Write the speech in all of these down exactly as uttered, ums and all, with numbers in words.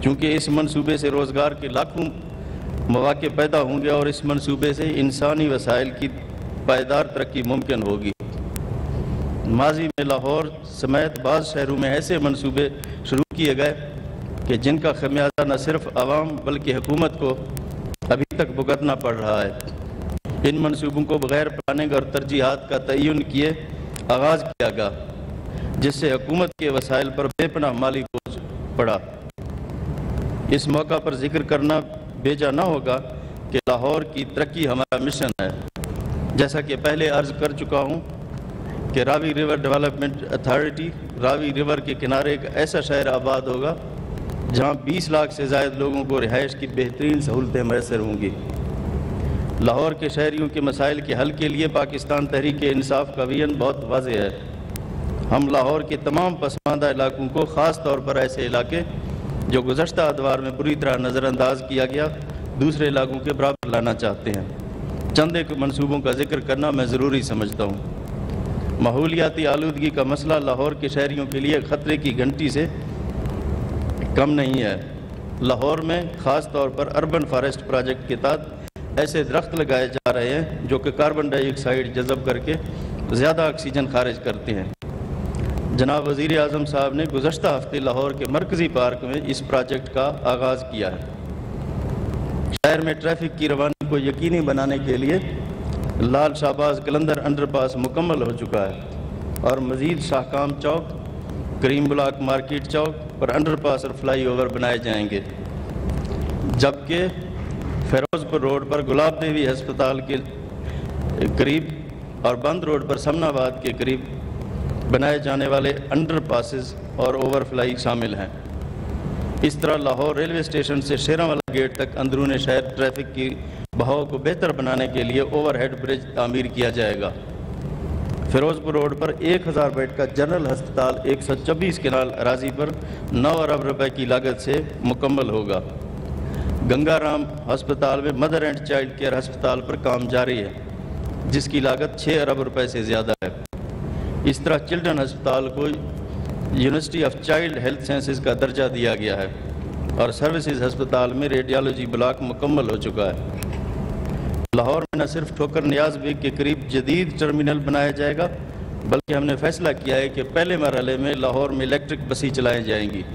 کیونکہ اس منصوبے سے روزگار کے لاکھوں مواقع پیدا ہوں گے اور اس منصوبے سے انسانی وسائل کی پائیدار ترقی ممکن ہوگی۔ ماضی میں لاہور سمیت بعض شہروں میں ایسے منصوبے شروع کیے گئے کہ جن کا خمیازہ نہ صرف عوام بلکہ حکومت کو ابھی تک بھگتنا پڑ رہا ہے۔ ان منصوبوں کو بغیر پلاننگ اور ترجیحات کا تعین کیے آغاز کیا گیا، جس سے حکومت کے وسائل پر بے پناہ مالی بوجھ پڑا۔ اس موقع پر ذکر کرنا بیجا نہ ہوگا کہ لاہور کی ترقی ہمارا مشن ہے۔ جیسا کہ پہلے عرض کر چکا ہوں کہ Ravi river development authority Ravi river کے کنارے ایک ایسا شہر آباد ہوگا جہاں بیس لاکھ سے زائد لوگوں کو رہائش کی بہترین سہولتیں میسر ہوں گی۔ لاہور کے شہریوں کے مسائل کے حل کے لیے پاکستان تحریک انصاف کا ویژن بہت واضح ہے۔ ہم لاہور کے تمام پسماندہ علاقوں کو، خاص طور پر ایسے علاقے جو گزشتہ ادوار میں بری طرح نظر انداز کیا گیا، دوسرے علاقوں کے برابر لانا چاہتے ہیں۔ چند ایک منصوبوں کا ذکر کرنا میں ضروری سمجھتا ہوں۔ ماحولیاتی آلودگی کا مسئلہ لاہور کے شہریوں کے لیے خطرے کی گھنٹی سے کم نہیں ہے۔ لاہور میں خاص طور پر اربن فارسٹ پروجیکٹ کے تحت ایسے درخت لگائے جا رہے ہیں جو کہ کاربن ڈائی آکسائڈ جذب کر کے زیادہ آکسیجن خارج کرتے ہیں۔ جناب وزیر اعظم صاحب نے گزشتہ ہفتے لاہور کے مرکزی پارک میں اس پروجیکٹ کا آغاز کیا ہے۔ شہر میں ٹریفک کی روانی کو یقینی بنانے کے لیے لال شہباز قلندر انڈر پاس مکمل ہو چکا ہے اور مزید شاہکام چوک، کریم بلاک مارکیٹ چوک پر انڈر پاس اور فلائی اوور بنائے جائیں گے، جبکہ فیروز پور روڈ پر گلاب دیوی ہسپتال کے قریب اور بند روڈ پر سمن آباد کے قریب بنائے جانے والے انڈر پاسز اور اوور فلائی شامل ہیں۔ اس طرح لاہور ریلوے اسٹیشن سے شیراں والا گیٹ تک اندرون شہر ٹریفک کی بہاؤ کو بہتر بنانے کے لیے اوور ہیڈ برج تعمیر کیا جائے گا۔ فیروز پور روڈ پر ایک ہزار بیڈ کا جنرل ہسپتال ایک سو چوبیس کنال اراضی پر نو ارب روپے کی لاگت سے مکمل ہوگا۔ گنگا رام ہسپتال میں مدر اینڈ چائلڈ کیئر ہسپتال پر کام جاری ہے، جس کی لاگت چھ ارب روپے سے زیادہ ہے۔ اس طرح چلڈرن ہسپتال کو university of child health sciences کا درجہ دیا گیا ہے اور سروسز ہسپتال میں ریڈیالوجی بلاک مکمل ہو چکا ہے۔ لاہور میں نہ صرف ٹھوکر نیاز بیگ کے قریب جدید ٹرمینل بنایا جائے گا، بلکہ ہم نے فیصلہ کیا ہے کہ پہلے مرحلے میں لاہور میں الیکٹرک بسیں چلائی جائیں گی۔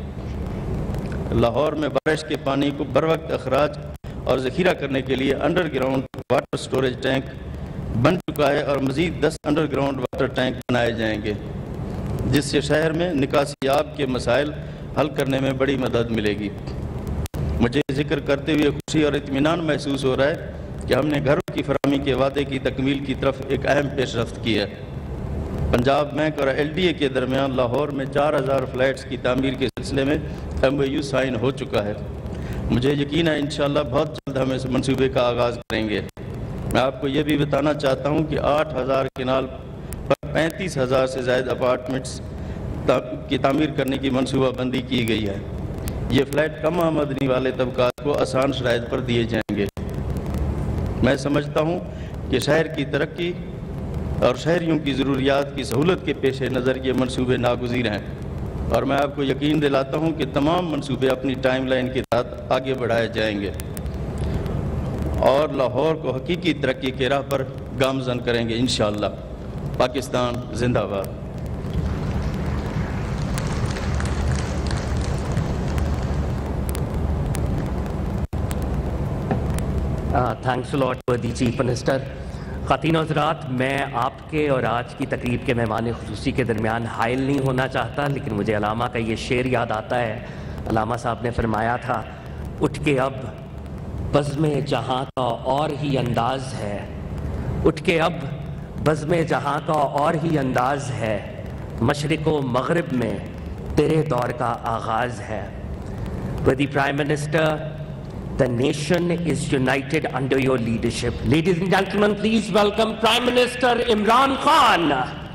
لاہور میں بارش کے پانی کو بروقت اخراج اور ذخیرہ کرنے کے لیے underground water storage tank بن چکا ہے اور مزید دس انڈر گراؤنڈ واٹر ٹینک بنائے جائیں گے، جس سے شہر میں نکاسی آب کے مسائل حل کرنے میں بڑی مدد ملے گی۔ مجھے ذکر کرتے ہوئے خوشی اور اطمینان محسوس ہو رہا ہے کہ ہم نے گھروں کی فراہمی کے وعدے کی تکمیل کی طرف ایک اہم پیش رفت کی ہے۔ پنجاب بینک اور ایل ڈی اے کے درمیان لاہور میں چار ہزار فلیٹس کی تعمیر کے سلسلے میں ایم او یو سائن ہو چکا ہے۔ مجھے یقین ہے انشاءاللہ بہت جلد ہم اس منصوبے کا آغاز کریں گے۔ میں آپ کو یہ بھی بتانا چاہتا ہوں کہ آٹھ ہزار کنال پر پینتیس ہزار سے زائد اپارٹمنٹس کی تعمیر کرنے کی منصوبہ بندی کی گئی ہے۔ یہ فلیٹ کم آمدنی والے طبقات کو آسان شرائط پر دیے جائیں گے۔ میں سمجھتا ہوں کہ شہر کی ترقی اور شہریوں کی ضروریات کی سہولت کے پیش نظر یہ منصوبے ناگزیر ہیں، اور میں آپ کو یقین دلاتا ہوں کہ تمام منصوبے اپنی ٹائم لائن کے تحت آگے بڑھائے جائیں گے اور لاہور کو حقیقی ترقی کے راہ پر گامزن کریں گے انشاءاللہ۔ پاکستان زندہ باد۔ Thanks lot to the chief minister. خواتین و حضرات، میں آپ کے اور آج کی تقریب کے مہمان خصوصی کے درمیان حائل نہیں ہونا چاہتا، لیکن مجھے علامہ کا یہ شعر یاد آتا ہے۔ علامہ صاحب نے فرمایا تھا، اٹھ کے اب بزم جہاں کا اور ہی انداز ہے، اٹھ کے اب بزم جہاں کا اور ہی انداز ہے، مشرق و مغرب میں تیرے دور کا آغاز ہے۔ With the Prime Minister, the nation is united under your leadership. Ladies and gentlemen, please welcome Prime Minister Imran Khan.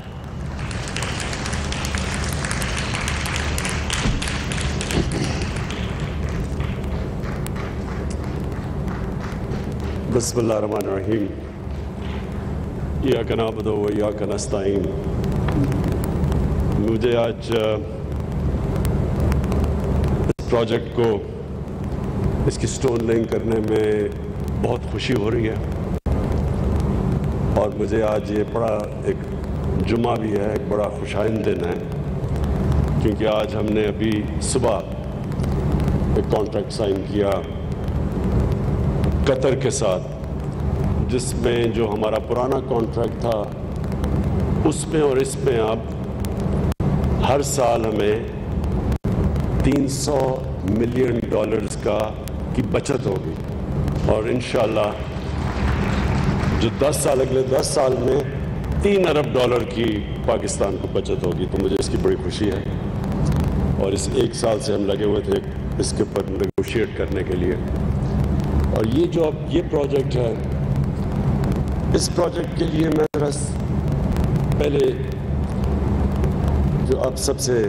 بسم اللہ الرحمن الرحیم۔ ایاک نعبد و ایاک نستعین۔ مجھے آج اس پروجیکٹ کو اس کی سٹون لیئنگ کرنے میں بہت خوشی ہو رہی ہے، اور مجھے آج یہ بڑا ایک جمعہ بھی ہے، ایک بڑا خوشائند دن ہے، کیونکہ آج ہم نے ابھی صبح ایک کانٹریکٹ سائن کیا قطر کے ساتھ، جس میں جو ہمارا پرانا کانٹریکٹ تھا اس میں اور اس میں اب ہر سال ہمیں تین سو ملین ڈالرز کا کی بچت ہوگی، اور انشاءاللہ جو دس سال اگلے دس سال میں تین ارب ڈالر کی پاکستان کو بچت ہوگی، تو مجھے اس کی بڑی خوشی ہے، اور اس ایک سال سے ہم لگے ہوئے تھے اس کے اوپر نیگوشیٹ کرنے کے لیے۔ اور یہ جو اب یہ پروجیکٹ ہے، اس پروجیکٹ کے لیے میں ذرا پہلے جو اب سب سے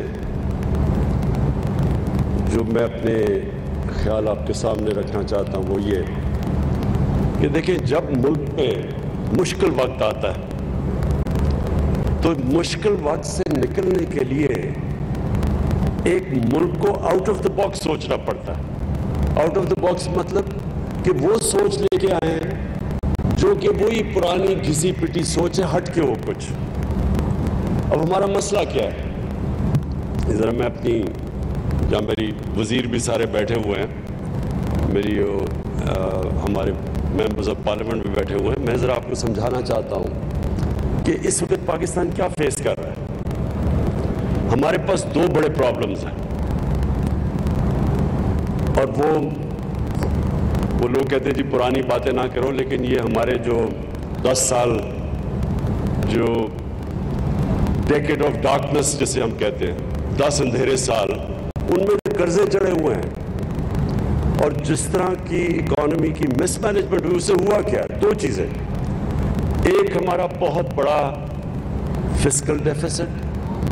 جو میں اپنے خیال آپ کے سامنے رکھنا چاہتا ہوں وہ یہ کہ دیکھیں، جب ملک پہ مشکل وقت آتا ہے تو مشکل وقت سے نکلنے کے لیے ایک ملک کو آؤٹ آف دا باکس سوچنا پڑتا ہے۔ آؤٹ آف دا باکس مطلب کہ وہ سوچ لے کے آئے ہیں جو کہ وہی پرانی گھسی پٹی سوچ ہے، ہٹ کے ہو کچھ۔ اب ہمارا مسئلہ کیا ہے؟ ذرا میں اپنی، جہاں میری وزیر بھی سارے بیٹھے ہوئے ہیں، میری ہمارے ممبرز آف پارلیمنٹ بھی بیٹھے ہوئے ہیں، میں ذرا آپ کو سمجھانا چاہتا ہوں کہ اس وقت پاکستان کیا فیس کر رہا ہے۔ ہمارے پاس دو بڑے پرابلمز ہیں، اور وہ وہ لوگ کہتے ہیں جی پرانی باتیں نہ کرو، لیکن یہ ہمارے جو دس سال جو ڈیکیڈ آف ڈارکنس جسے ہم کہتے ہیں، دس اندھیرے سال، ان میں قرضے چڑھے ہوئے ہیں، اور جس طرح کی اکانومی کی مس مینجمنٹ ہوئی، اسے ہوا کیا؟ دو چیزیں، ایک ہمارا بہت بڑا فسکل ڈیفیسٹ،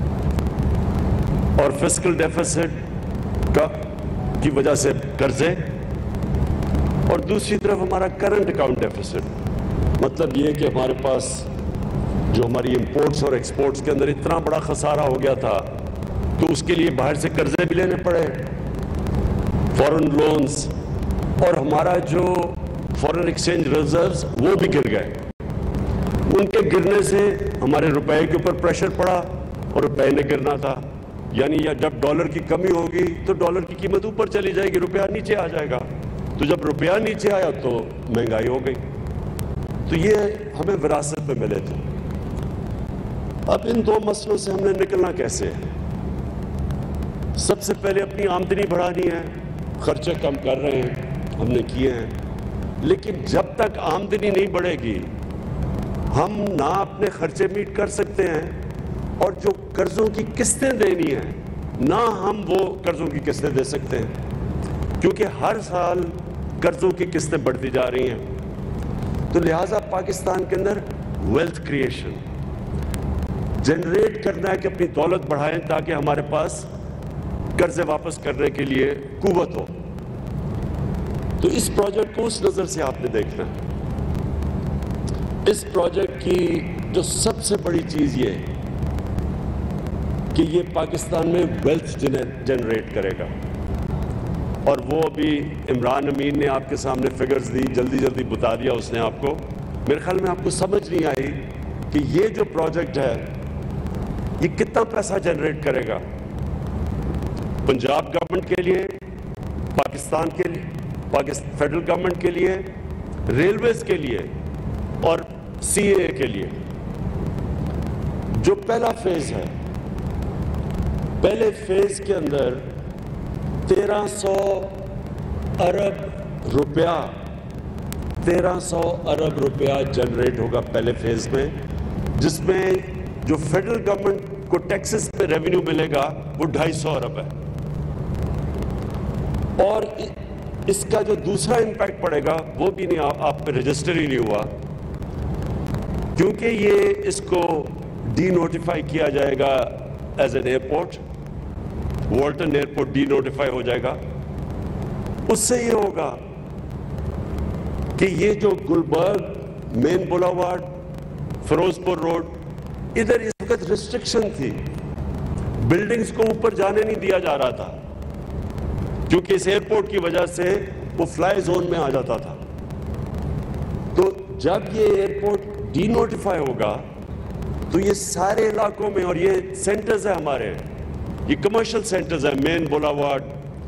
اور فسکل ڈیفیسٹ کا کی وجہ سے قرضے، اور دوسری طرف ہمارا کرنٹ اکاؤنٹ ڈیفیسٹ، مطلب یہ کہ ہمارے پاس جو ہماری امپورٹس اور ایکسپورٹس کے اندر اتنا بڑا خسارہ ہو گیا تھا کہ اس کے لیے باہر سے قرضے بھی لینے پڑے، فورن لونز، اور ہمارا جو فورن ایکسچینج ریزروز وہ بھی گر گئے۔ ان کے گرنے سے ہمارے روپے کے اوپر پریشر پڑا، اور روپے نے گرنا تھا، یعنی جب ڈالر کی کمی ہوگی تو ڈالر کی قیمت اوپر چلی جائے گی، روپیہ نیچے آ جائے گا، تو جب روپیہ نیچے آیا تو مہنگائی ہو گئی۔ تو یہ ہمیں وراثت میں ملے تھے۔ اب ان دو مسئلوں سے ہم نے نکلنا کیسے ہے؟ سب سے پہلے اپنی آمدنی بڑھانی ہے، خرچے کم کر رہے ہیں، ہم نے کیے ہیں، لیکن جب تک آمدنی نہیں بڑھے گی ہم نہ اپنے خرچے میٹ کر سکتے ہیں، اور جو قرضوں کی قسطیں دینی ہیں نہ ہم وہ قرضوں کی قسطیں دے سکتے ہیں، کیونکہ ہر سال قرضوں کی قسطیں بڑھتی جا رہی ہیں۔ تو لہٰذا پاکستان کے اندر ویلتھ کریشن جنریٹ کرنا ہے کہ اپنی دولت بڑھائیں تاکہ ہمارے پاس قرضے واپس کرنے کے لیے قوت ہو۔ تو اس پروجیکٹ کو اس نظر سے آپ نے دیکھنا ہے۔ اس پروجیکٹ کی جو سب سے بڑی چیز یہ ہے کہ یہ پاکستان میں ویلتھ جنریٹ کرے گا، اور وہ ابھی عمران امین نے آپ کے سامنے فگرز دی، جلدی جلدی بتا دیا اس نے آپ کو۔ میرے خیال میں آپ کو سمجھ نہیں آئی کہ یہ جو پروجیکٹ ہے یہ کتنا پیسہ جنریٹ کرے گا پنجاب گورنمنٹ کے لیے، پاکستان کے لیے، پاکستان فیڈرل گورنمنٹ کے لیے، ریلویز کے لیے، اور سی اے کے لیے۔ جو پہلا فیز ہے، پہلے فیز کے اندر تیرہ سو ارب روپیہ تیرہ سو ارب روپیہ جنریٹ ہوگا پہلے فیز میں، جس میں جو فیڈرل گورنمنٹ کو ٹیکسز پہ ریونیو ملے گا وہ ڈھائی سو ارب ہے، اور اس کا جو دوسرا امپیکٹ پڑے گا وہ بھی نہیں، آپ پہ رجسٹر ہی نہیں ہوا، کیونکہ یہ اس کو ڈی نوٹیفائی کیا جائے گا as an airport, Walton airport denotify ہو جائے گا۔ اس سے یہ ہوگا کہ یہ جو گلبرگ مین بولاوارڈ، فیروز پور روڈ، ادھر اس وقت ریسٹرکشن تھی، بلڈنگز کو اوپر جانے نہیں دیا جا رہا تھا، کیونکہ اس ایئرپورٹ کی وجہ سے وہ فلائی زون میں آ جاتا تھا. تو جب یہ ایئرپورٹ ڈی نوٹیفائی ہوگا تو یہ سارے علاقوں میں, اور یہ سینٹرز ہیں ہمارے, یہ کمرشل سینٹرز ہیں, مین بولاوارڈ,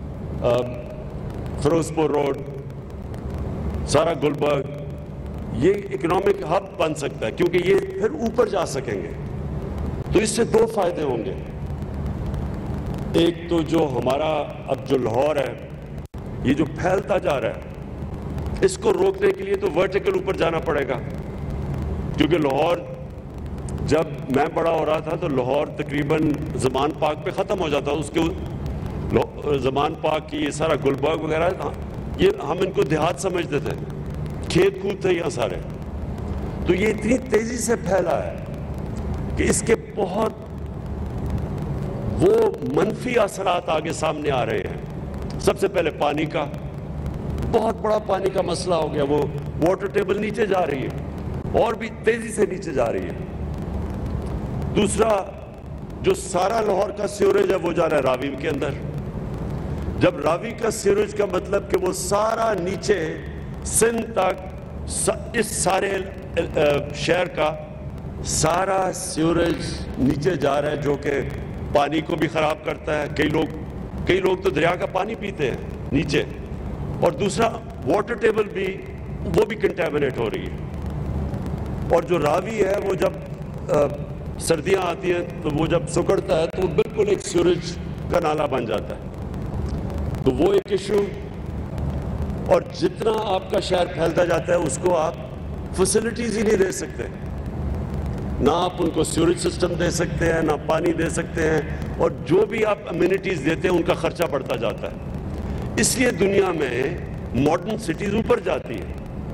فیروز پور روڈ, سارا گلبرگ, یہ اکنامک ہب بن سکتا ہے کیونکہ یہ پھر اوپر جا سکیں گے. تو اس سے دو فائدے ہوں گے. ایک تو جو ہمارا اب جو لاہور ہے یہ جو پھیلتا جا رہا ہے, اس کو روکنے کے لیے تو ورٹیکل اوپر جانا پڑے گا, کیونکہ لاہور جب میں بڑا ہو رہا تھا تو لاہور تقریباً زمان پاک پہ ختم ہو جاتا. اس کے زمان پاک کی یہ سارا گلبرگ وغیرہ, یہ ہم ان کو دیہات سمجھتے تھے, کھیت کود تھے یہاں سارے. تو یہ اتنی تیزی سے پھیلا ہے کہ اس کے بہت وہ منفی اثرات آگے سامنے آ رہے ہیں. سب سے پہلے پانی کا, بہت بڑا پانی کا مسئلہ ہو گیا. وہ واٹر ٹیبل نیچے جا رہی ہے اور بھی تیزی سے نیچے جا رہی ہے. دوسرا, جو سارا لاہور کا سیوریج ہے وہ جا رہا ہے راوی کے اندر. جب راوی کا سیوریج کا مطلب کہ وہ سارا نیچے سندھ تک, اس سارے شہر کا سارا سیوریج نیچے جا رہا ہے, جو کہ پانی کو بھی خراب کرتا ہے. کئی لوگ کئی لوگ تو دریا کا پانی پیتے ہیں نیچے. اور دوسرا واٹر ٹیبل بھی, وہ بھی کنٹامنیٹ ہو رہی ہے. اور جو راوی ہے وہ جب سردیاں آتی ہیں تو وہ جب سکڑتا ہے تو بالکل ایک سیوریج کا نالا بن جاتا ہے. تو وہ ایک ایشو. اور جتنا آپ کا شہر پھیلتا جاتا ہے اس کو آپ فیسلٹیز ہی نہیں دے سکتے, نہ آپ ان کو سیوریج سسٹم دے سکتے ہیں, نہ پانی دے سکتے ہیں, اور جو بھی آپ امینٹیز دیتے ہیں ان کا خرچہ بڑھتا جاتا ہے. اس لیے دنیا میں ماڈرن سٹیز اوپر جاتی ہیں.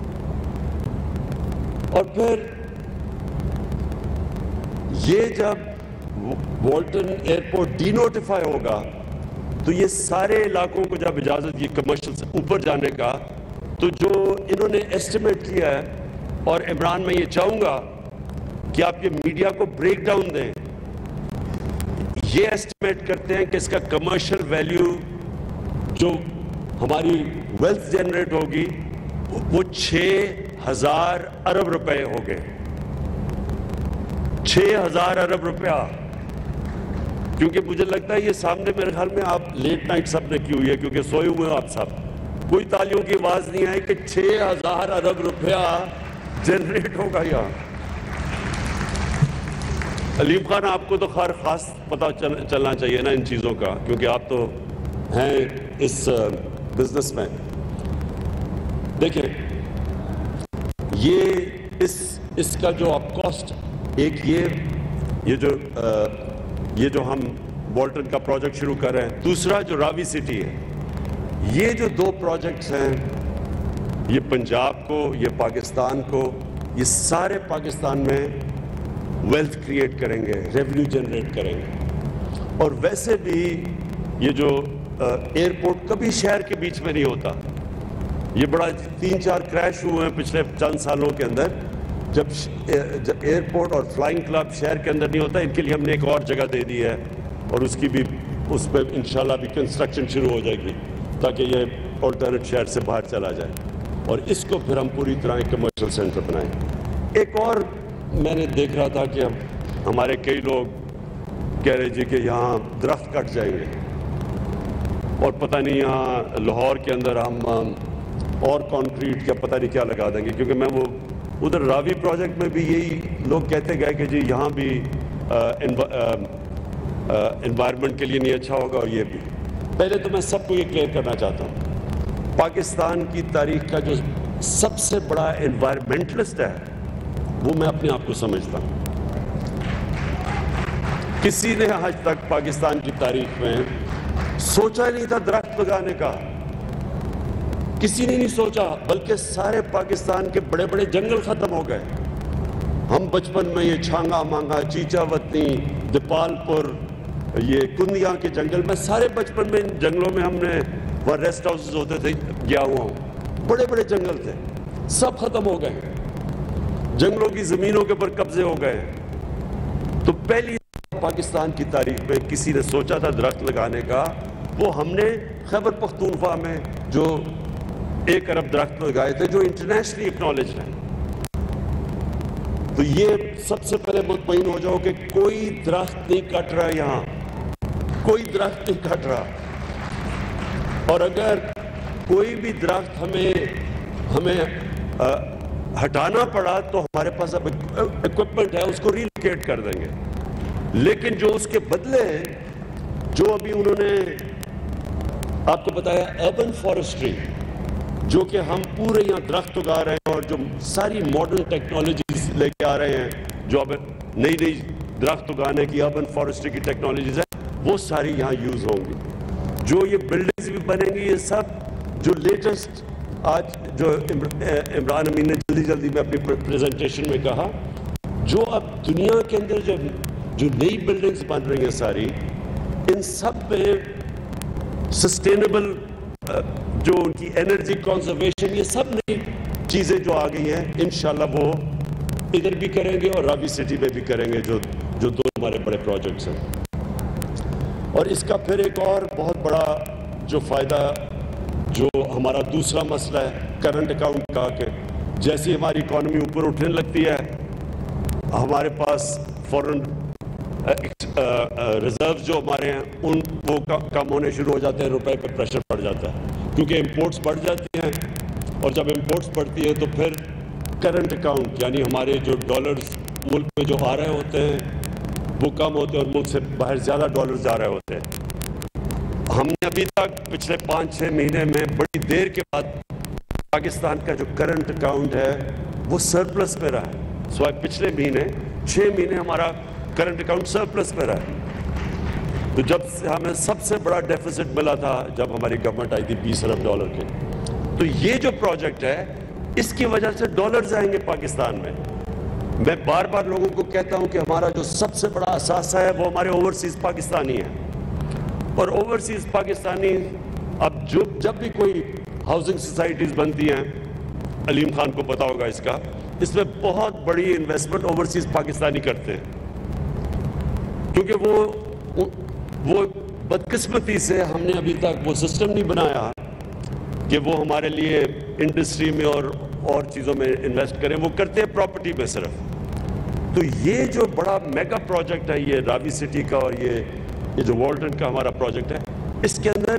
اور پھر یہ جب والٹن ایئرپورٹ ڈی نوٹیفائی ہوگا تو یہ سارے علاقوں کو جب اجازت یہ کمرشل سے اوپر جانے کا, تو جو انہوں نے ایسٹیمیٹ کیا ہے, اور عمران میں یہ چاہوں گا کہ آپ یہ میڈیا کو بریک ڈاؤن دیں, یہ ایسٹیمیٹ کرتے ہیں کہ اس کا کمرشل ویلیو جو ہماری ویلتھ جنریٹ ہوگی وہ چھ ہزار ارب روپے ہو گئے. چھ ہزار ارب روپیہ. کیونکہ مجھے لگتا ہے یہ سامنے میرے خیال میں آپ لیٹ نائٹ سب نے کی ہوئی ہے, کیونکہ سوئے ہوئے آپ سب, کوئی تالیوں کی آواز نہیں آئی کہ چھ ہزار ارب روپیہ جنریٹ ہوگا یہاں. علیم خان, آپ کو تو خیر خاص پتہ چلنا چاہیے نا ان چیزوں کا, کیونکہ آپ تو ہیں اس بزنس میں. دیکھیں یہ اس اس کا جو آپ کاسٹ, ایک یہ یہ جو یہ جو ہم والٹن کا پروجیکٹ شروع کر رہے ہیں, دوسرا جو راوی سٹی ہے, یہ جو دو پروجیکٹس ہیں یہ پنجاب کو, یہ پاکستان کو, یہ سارے پاکستان میں ویلتھ کریٹ کریں گے, ریونیو جنریٹ کریں گے. اور ویسے بھی یہ جو ایئرپورٹ کبھی شہر کے بیچ میں نہیں ہوتا, یہ بڑا تین چار کریش ہوئے ہیں پچھلے چند سالوں کے اندر, جب جب ایئرپورٹ اور فلائنگ کلب شہر کے اندر نہیں ہوتا. ان کے لیے ہم نے ایک اور جگہ دے دی ہے, اور اس کی بھی اس پہ انشاءاللہ بھی کنسٹرکشن شروع ہو جائے گی تاکہ یہ آلٹرنیٹ شہر سے باہر چلا جائے, اور اس کو پھر ہم پوری طرح ایک کمرشل سینٹر بنائیں. ایک اور میں نے دیکھ رہا تھا کہ ہمارے کئی لوگ کہہ رہے جی کہ یہاں درخت کٹ جائیں گے, اور پتہ نہیں یہاں لاہور کے اندر ہم اور کانکریٹ کیا پتہ نہیں کیا لگا دیں گے. کیونکہ میں وہ ادھر راوی پروجیکٹ میں بھی یہی لوگ کہتے گئے کہ جی یہاں بھی انوائرمنٹ کے لیے نہیں اچھا ہوگا, اور یہ بھی. پہلے تو میں سب کو یہ کلیئر کرنا چاہتا ہوں, پاکستان کی تاریخ کا جو سب سے بڑا انوائرمنٹلسٹ ہے وہ میں اپنے آپ کو سمجھتا ہوں. کسی نے آج تک پاکستان کی تاریخ میں سوچا نہیں تھا درخت لگانے کا, کسی نے نہیں سوچا, بلکہ سارے پاکستان کے بڑے بڑے جنگل ختم ہو گئے. ہم بچپن میں یہ چھانگا مانگا, چیچا وطنی, دیپال پور, یہ کندیاں کے جنگل میں, سارے بچپن میں ان جنگلوں میں ہم نے, وہاں ریسٹ ہاؤسز ہوتے تھے, گیا ہوا ہوں, بڑے بڑے جنگل تھے, سب ختم ہو گئے, جنگلوں کی زمینوں کے اوپر قبضے ہو گئے. تو پہلی پاکستان کی تاریخ میں کسی نے سوچا تھا درخت لگانے کا, وہ ہم نے خیبر پختونخوا میں جو ایک ارب درخت لگائے تھے جو انٹرنیشنلی ایکنالجڈ ہیں. تو یہ سب سے پہلے مطمئن ہو جاؤ کہ کوئی درخت نہیں کٹ رہا یہاں, کوئی درخت نہیں کٹ رہا. اور اگر کوئی بھی درخت ہمیں ہمیں ہٹانا پڑا تو ہمارے پاس اب ایکوپمنٹ ہے, اس کو ریلوکیٹ کر دیں گے. لیکن جو اس کے بدلے جو ابھی انہوں نے آپ کو بتایا اربن فارسٹری, جو کہ ہم پورے یہاں درخت اگا رہے ہیں اور جو ساری ماڈرن ٹیکنالوجیز لے کے آ رہے ہیں, جو اب نئی نئی درخت اگانے کی اربن فارسٹری کی ٹیکنالوجیز ہیں, وہ ساری یہاں یوز ہوں گی. جو یہ بلڈنگز بھی بنیں گی, یہ سب جو لیٹسٹ آج جو عمران امین نے جلدی جلدی میں اپنی پریزنٹیشن میں کہا, جو اب دنیا کے اندر جو جو نئی بلڈنگز بن رہی ہیں ساری, ان سب میں سسٹینیبل جو ان کی انرجی کنزرویشن, یہ سب نئی چیزیں جو آ گئی ہیں, انشاءاللہ وہ ادھر بھی کریں گے اور راوی سٹی میں بھی کریں گے, جو جو دو ہمارے بڑے پروجیکٹس ہیں. اور اس کا پھر ایک اور بہت بڑا جو فائدہ, جو ہمارا دوسرا مسئلہ ہے کرنٹ اکاؤنٹ کا, کہ جیسی ہماری اکانومی اوپر اٹھنے لگتی ہے, ہمارے پاس فورن ریزرو جو ہمارے ہیں ان وہ کم ہونے شروع ہو جاتے ہیں, روپے پہ پریشر پڑ جاتا ہے, کیونکہ امپورٹس بڑھ جاتی ہیں. اور جب امپورٹس بڑھتی ہیں تو پھر کرنٹ اکاؤنٹ یعنی ہمارے جو ڈالرز ملک میں جو آ رہے ہوتے ہیں وہ کم ہوتے ہیں اور ملک سے باہر زیادہ ڈالرز آ رہے ہوتے ہیں. ہم نے ابھی تک پچھلے پانچ چھ مہینے میں بڑی دیر کے بعد پاکستان کا جو کرنٹ اکاؤنٹ ہے وہ سرپلس میں رہا ہے. سو پچھلے مہینے چھ مہینے ہمارا کرنٹ اکاؤنٹ سرپلس میں رہا ہے. تو جب سے ہمیں سب سے بڑا ڈیفیسٹ ملا تھا جب ہماری گورنمنٹ آئی تھی بیس ارب ڈالر کے. تو یہ جو پروجیکٹ ہے اس کی وجہ سے ڈالرز آئیں گے پاکستان میں. میں بار بار لوگوں کو کہتا ہوں کہ ہمارا جو سب سے بڑا اثاثہ ہے وہ ہمارے اوورسیز پاکستانی ہیں. اور اوورسیز پاکستانی اب جو جب بھی کوئی ہاؤسنگ سوسائٹیز بنتی ہیں, علیم خان کو پتا ہوگا اس کا, اس میں بہت بڑی انویسٹمنٹ اوورسیز پاکستانی کرتے ہیں. کیونکہ وہ وہ بدقسمتی سے ہم نے ابھی تک وہ سسٹم نہیں بنایا کہ وہ ہمارے لیے انڈسٹری میں اور اور چیزوں میں انویسٹ کریں, وہ کرتے ہیں پراپرٹی میں صرف. تو یہ جو بڑا میگا پروجیکٹ ہے یہ راوی سٹی کا, اور یہ یہ جو والٹن کا ہمارا پروجیکٹ ہے, اس کے اندر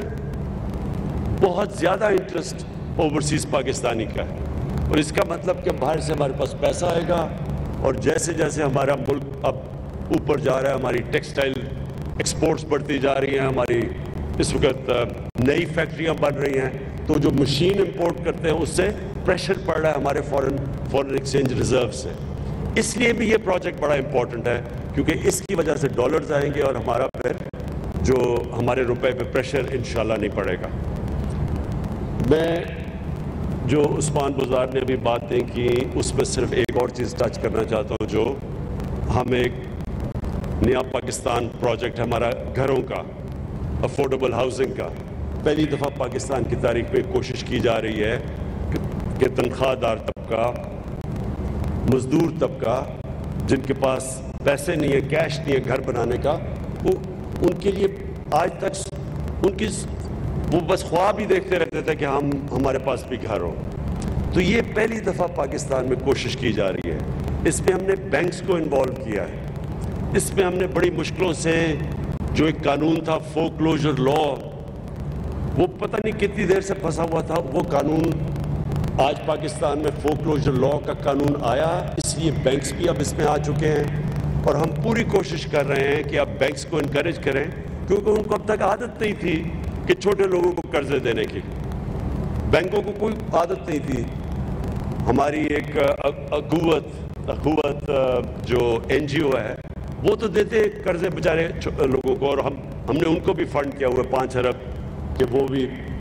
بہت زیادہ انٹرسٹ اوورسیز پاکستانی کا ہے. اور اس کا مطلب کہ باہر سے ہمارے پاس پیسہ آئے گا, اور جیسے جیسے ہمارا ملک اب اوپر جا رہا ہے, ہماری ٹیکسٹائل ایکسپورٹس بڑھتی جا رہی ہیں, ہماری اس وقت نئی فیکٹریاں بن رہی ہیں, تو جو مشین امپورٹ کرتے ہیں اس سے پریشر پڑ رہا ہے ہمارے فورن فورن ایکسچینج ریزرو سے. اس لیے بھی یہ پروجیکٹ بڑا امپورٹنٹ ہے, کیونکہ اس کی وجہ سے ڈالرز آئیں گے اور ہمارا پھر جو ہمارے روپے پہ پریشر انشاءاللہ نہیں پڑے گا. میں جو عثمان بزار نے ابھی باتیں کی اس میں صرف ایک اور چیز ٹچ کرنا چاہتا ہوں, جو ہم ایک نیا پاکستان پروجیکٹ ہے ہمارا گھروں کا, افورڈیبل ہاؤسنگ کا. پہلی دفعہ پاکستان کی تاریخ میں کوشش کی جا رہی ہے کہ تنخواہ دار طبقہ, مزدور طبقہ جن کے پاس پیسے نہیں ہے, کیش نہیں ہے گھر بنانے کا, وہ ان کے لیے آج تک ان کی وہ بس خواب ہی دیکھتے رہتے تھے کہ ہم ہمارے پاس بھی گھر ہو. تو یہ پہلی دفعہ پاکستان میں کوشش کی جا رہی ہے. اس میں ہم نے بینکس کو انوالو کیا ہے. اس میں ہم نے بڑی مشکلوں سے جو ایک قانون تھا فور کلوزر لا, وہ پتہ نہیں کتنی دیر سے پھنسا ہوا تھا, وہ قانون آج پاکستان میں فور کلوزر لا کا قانون آیا, اس لیے بینکس بھی اب اس میں آ چکے ہیں. اور ہم پوری کوشش کر رہے ہیں کہ اب بینکس کو انکریج کریں, کیونکہ ان کو اب تک عادت نہیں تھی کہ چھوٹے لوگوں کو قرضے دینے کی. بینکوں کو کوئی عادت نہیں تھی. ہماری ایک اخوت اخوت جو این جی او ہے وہ تو دیتے قرضے بیچارے لوگوں کو, اور ہم ہم نے ان کو بھی فنڈ کیا ہوا ہے پانچ ارب, کہ وہ بھی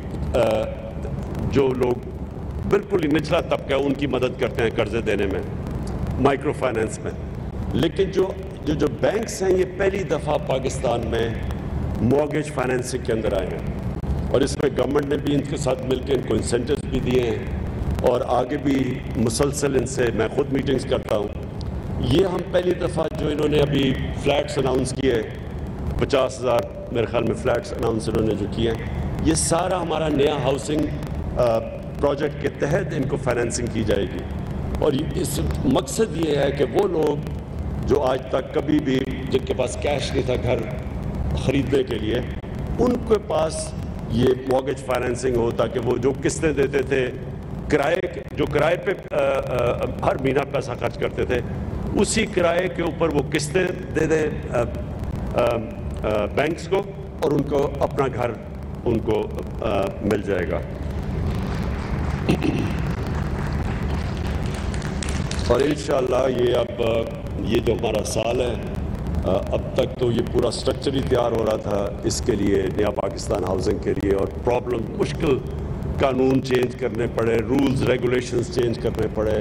جو لوگ بالکل ہی نچلا طبقہ ہے ان کی مدد کرتے ہیں قرضے دینے میں, مائکرو فائنینس میں. لیکن جو جو جو بینکس ہیں یہ پہلی دفعہ پاکستان میں مورگیج فائنینسنگ کے اندر آئے ہیں, اور اس میں گورنمنٹ نے بھی ان کے ساتھ مل کے ان کو انسینٹیوز بھی دیے ہیں, اور آگے بھی مسلسل ان سے میں خود میٹنگز کرتا ہوں. یہ ہم پہلی دفعہ جو انہوں نے ابھی فلیٹس اناؤنس کیے, پچاس ہزار میرے خیال میں فلیٹس اناؤنس انہوں نے جو کیے ہیں, یہ سارا ہمارا نیا ہاؤسنگ پروجیکٹ کے تحت ان کو فائنینسنگ کی جائے گی. اور اس مقصد یہ ہے کہ وہ لوگ جو آج تک کبھی بھی جن کے پاس کیش نہیں تھا گھر خریدنے کے لیے, ان کے پاس یہ مورگیج فائنینسنگ ہو تاکہ وہ جو قسطیں دیتے تھے, کرائے جو کرائے پہ ہر مہینہ پیسہ خرچ کرتے تھے, اسی کرائے کے اوپر وہ قسطیں دے دیں بینکس کو, اور ان کو اپنا گھر ان کو مل جائے گا. اور انشاءاللہ یہ اب یہ جو ہمارا سال ہے, اب تک تو یہ پورا سٹرکچر ہی تیار ہو رہا تھا اس کے لیے, نیا پاکستان ہاؤسنگ کے لیے, اور پرابلم مشکل قانون چینج کرنے پڑے, رولز ریگولیشنز چینج کرنے پڑے,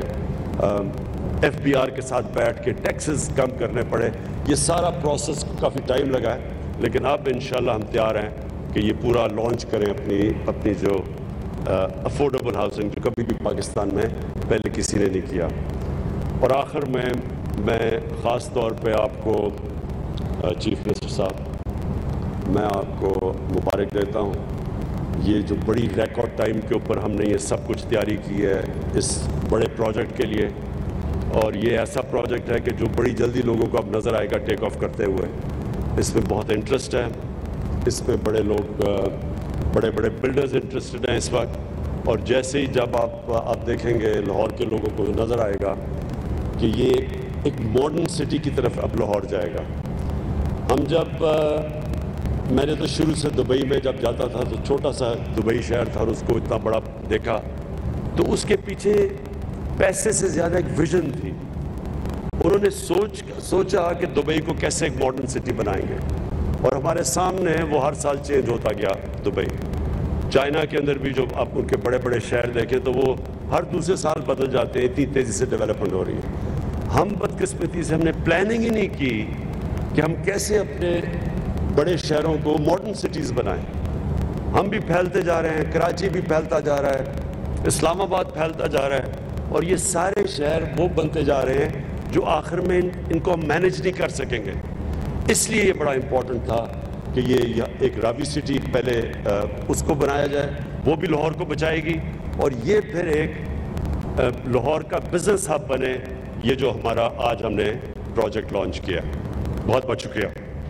ایف بی آر کے ساتھ بیٹھ کے ٹیکسز کم کرنے پڑے. یہ سارا پروسیس کافی ٹائم لگا ہے, لیکن اب انشاءاللہ ہم تیار ہیں کہ یہ پورا لانچ کریں اپنی اپنی جو افورڈیبل ہاؤسنگ جو کبھی بھی پاکستان میں پہلے کسی نے نہیں کیا. اور آخر میں میں خاص طور پہ آپ کو چیف منسٹر صاحب میں آپ کو مبارک دیتا ہوں. یہ جو بڑی ریکارڈ ٹائم کے اوپر ہم نے یہ سب کچھ تیاری کی ہے اس بڑے پروجیکٹ کے لیے, اور یہ ایسا پروجیکٹ ہے کہ جو بڑی جلدی لوگوں کو اب نظر آئے گا ٹیک آف کرتے ہوئے. اس میں بہت انٹرسٹ ہے, اس میں بڑے لوگ بڑے بڑے بلڈرز انٹرسٹڈ ہیں اس وقت, اور جیسے ہی جب آپ آپ دیکھیں گے لاہور کے لوگوں کو نظر آئے گا کہ یہ ایک ماڈرن سٹی کی طرف اب لاہور جائے گا. ہم جب میں نے تو شروع سے دبئی میں جب جاتا تھا تو چھوٹا سا دبئی شہر تھا, اور اس کو اتنا بڑا دیکھا تو اس کے پیچھے پیسے سے زیادہ ایک ویژن تھی. انہوں نے سوچ سوچا کہ دبئی کو کیسے ایک ماڈرن سٹی بنائیں گے, اور ہمارے سامنے وہ ہر سال چینج ہوتا گیا. دبئی, چائنا کے اندر بھی جو آپ ان کے بڑے بڑے شہر دیکھیں تو وہ ہر دوسرے سال بدل جاتے ہیں, اتنی تیزی سے ڈیولپمنٹ ہو رہی ہے. ہم بدقسمتی سے ہم نے پلاننگ ہی نہیں کی کہ ہم کیسے اپنے بڑے شہروں کو ماڈرن سٹیز بنائیں. ہم بھی پھیلتے جا رہے ہیں, کراچی بھی پھیلتا جا رہا ہے, اسلام آباد پھیلتا جا رہا ہے, اور یہ سارے شہر وہ بنتے جا رہے ہیں جو آخر میں ان کو ہم مینیج نہیں کر سکیں گے. اس لیے یہ بڑا امپورٹنٹ تھا کہ یہ ایک راوی سٹی پہلے اس کو بنایا جائے, وہ بھی لاہور کو بچائے گی, اور یہ پھر ایک لاہور کا بزنس ہب بنے, یہ جو ہمارا آج ہم نے پروجیکٹ لانچ کیا. بہت بہت شکریہ.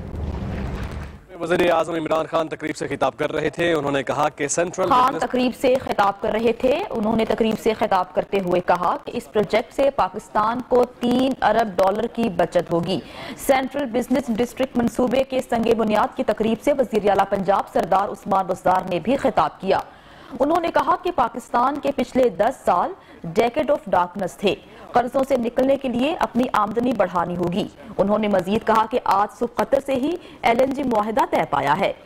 وزیر اعظم عمران خان تقریب سے خطاب کر رہے تھے. انہوں نے کہا کہ سینٹرل خان تقریب سے خطاب کر رہے تھے انہوں نے تقریب سے خطاب کرتے ہوئے کہا کہ اس پروجیکٹ سے پاکستان کو تین ارب ڈالر کی بچت ہوگی. سینٹرل بزنس ڈسٹرکٹ منصوبے کے سنگ بنیاد کی تقریب سے وزیر اعلیٰ پنجاب سردار عثمان بزدار نے بھی خطاب کیا. انہوں نے کہا کہ پاکستان کے پچھلے دس سال ڈیکیڈ آف ڈارکنس تھے. قرضوں سے نکلنے کے لیے اپنی آمدنی بڑھانی ہوگی. انہوں نے مزید کہا کہ آج صبح قطر سے ہی ایل این جی معاہدہ طے پایا ہے.